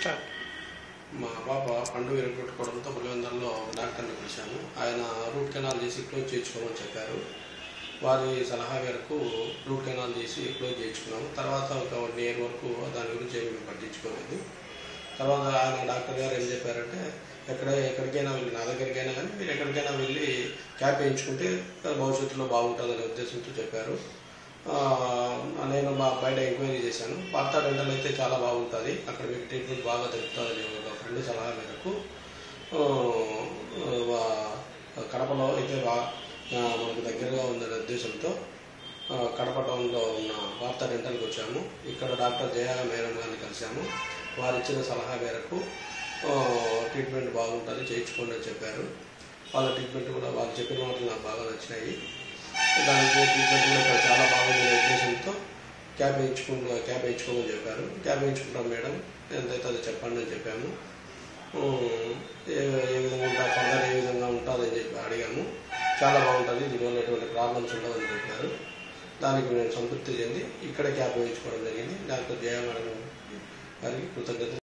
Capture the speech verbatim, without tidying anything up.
Start. మా పాప పండు విరగొట్టుకోవడంతో పులివెందులలో డాక్టర్ని పిలిచాము. ఆయన రూట్ కెనాల్ చేసి క్లోజ్ చేయించుకోమని చెప్పారు. వారి సలహా మేరకు రూట్ కెనాల్ చేసి క్లోజ్ చేయించుకున్నాము. తర్వాత ఒక వన్ ఇయర్ వరకు దాని గురించి ఏమి పట్టించుకోలేదు. తర్వాత ఆయన డాక్టర్ గారు ఏం చెప్పారంటే, ఎక్కడ ఎక్కడికైనా వెళ్ళి నా దగ్గరికైనా కానీ మీరు ఎక్కడికైనా వెళ్ళి క్యాప్ వేయించుకుంటే భవిష్యత్తులో బాగుంటుందనే ఉద్దేశంతో చెప్పారు. నేను మా బయట ఎంక్వైరీ చేశాను. పార్థా డెంటల్ అయితే చాలా బాగుంటుంది, అక్కడ మీకు ట్రీట్మెంట్ బాగా దొరుకుతుందని ఒక ఫ్రెండ్ సలహా మేరకు కడపలో అయితే బాగా మనకు దగ్గరగా ఉందనే ఉద్దేశంతో కడప టౌన్లో ఉన్న పార్థా డెంటల్కి వచ్చాము. ఇక్కడ డాక్టర్ జయ మేడం గారిని కలిసాము. వారు ఇచ్చిన సలహా మేరకు ట్రీట్మెంట్ బాగుంటుంది, చేయించుకోండి అని చెప్పారు. వాళ్ళ ట్రీట్మెంట్ కూడా వాళ్ళు చెప్పిన మాటలు నాకు బాగా నచ్చినాయి. దానికి ట్రీట్మెంట్ కూడా ఇక్కడ చాలా బాగుందనే ఉద్దేశంతో క్యాబ్ వేయించుకుంటూ క్యాబ్ వేయించుకోమని చెప్పారు. క్యాబ్ వేయించుకుంటాం మేడం, ఎంతైతే అది చెప్పండి అని చెప్పాము. ఏ ఏ విధంగా ఉంటా ఫర్దర్ ఏ విధంగా ఉంటుందని చెప్పి అడిగాము. చాలా బాగుంటుంది, దీనివల్ల ఎటువంటి ప్రాబ్లమ్స్ ఉండవని చెప్పారు. దానికి నేను సంతృప్తి చెంది ఇక్కడే క్యాబ్ వేయించుకోవడం జరిగింది. డాక్టర్ జయ మేడం గారికి కృతజ్ఞతలు.